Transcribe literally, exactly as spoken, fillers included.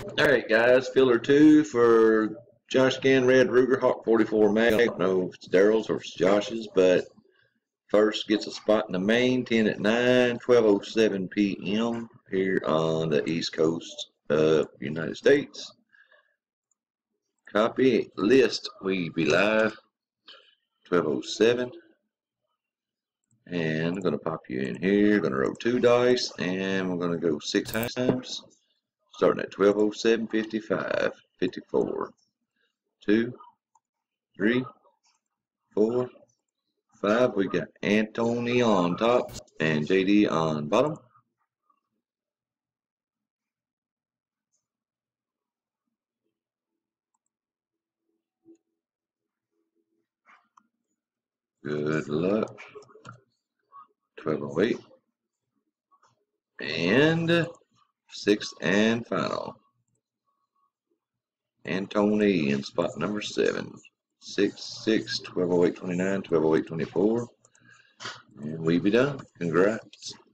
Alright guys, filler two for Josh Gann Red Ruger Hawk forty-four mag. I don't know if it's Darrell's or if it's Josh's, but first gets a spot in the main, ten at nine, twelve oh seven p m here on the East Coast of the United States. Copy list, we be live, twelve oh seven. And I'm going to pop you in here, going to roll two dice, and we're going to go six times. Starting at twelve oh seven, fifty-five, fifty-four, two, three, four, five. We got Anthony on top and J D on bottom. Good luck. twelve oh eight. And sixth and final. Anthony in spot number seven. six, six, twelve oh eight, twenty-nine, twelve oh eight, twenty-four. And we be done. Congrats.